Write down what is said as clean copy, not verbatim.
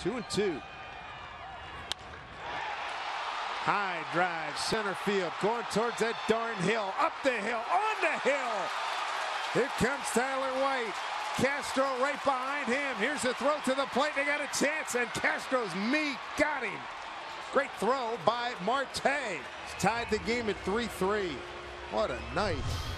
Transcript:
2-2. High drive, center field, going towards that darn hill. Up the hill, on the hill. Here comes Tyler White. Castro right behind him. Here's the throw to the plate. They got a chance, and Castro's meat got him. Great throw by Marte. Tied the game at 3-3. What a night.